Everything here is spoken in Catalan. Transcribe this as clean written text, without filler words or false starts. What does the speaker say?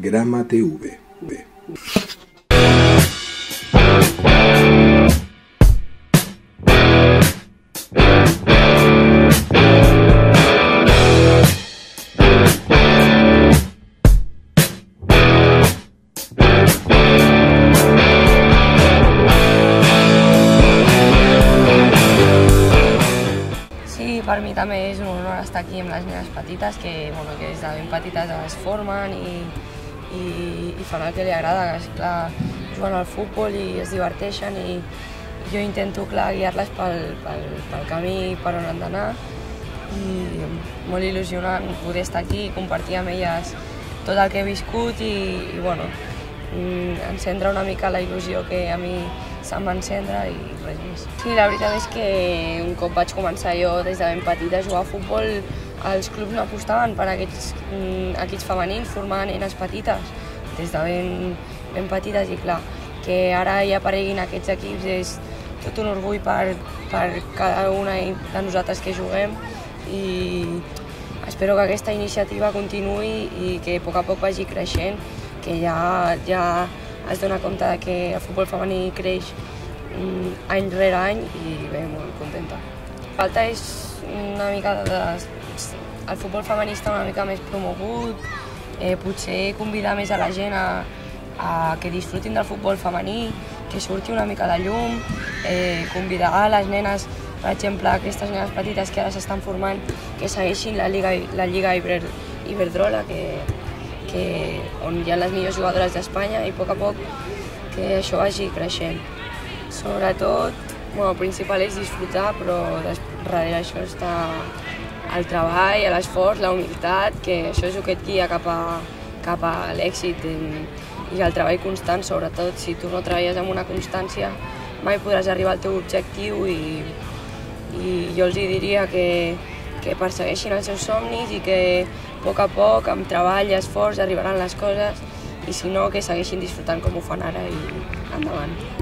Grama TV. Sí, per mi també és un honor estar aquí amb les meves petites, que des de ben petites es formen i fan el que li agrada, que clar, juguen al futbol i es diverteixen i jo intento guiar-les pel camí per on han d'anar i molt il·lusionant poder estar aquí i compartir amb elles tot el que he viscut i encendre una mica la il·lusió que a mi se'm va encendre i res més. Sí, la veritat és que un cop vaig començar jo des de ben petita a jugar a futbol, els clubs no apostaven per aquests equips femenins formant nenes petites des de ben petites i clar, que ara hi apareguin aquests equips és tot un orgull per cada una de nosaltres que juguem i espero que aquesta iniciativa continuï i que a poc vagi creixent, que ja es dona compte que el futbol femení creix any rere any i bé, molt contenta. Falta és una mica el futbol femení està una mica més promogut, potser convidar més a la gent a que disfrutin del futbol femení, que surti una mica a la llum, convidar a les nenes, per exemple, aquestes nenes petites que ara s'estan formant, que segueixin la Lliga Iberdrola, on hi ha les millors jugadores d'Espanya i a poc que això vagi creixent. Sobretot, el principal és disfrutar, però darrere això està el treball, l'esforç, la humilitat, que això és el que et guia cap a l'èxit i el treball constant, sobretot. Si tu no treballes amb una constància, mai podràs arribar al teu objectiu i jo els diria que persegueixin els seus somnis i que a poc, amb treball i esforç, arribaran les coses i si no, que segueixin disfrutant com ho fan ara i endavant.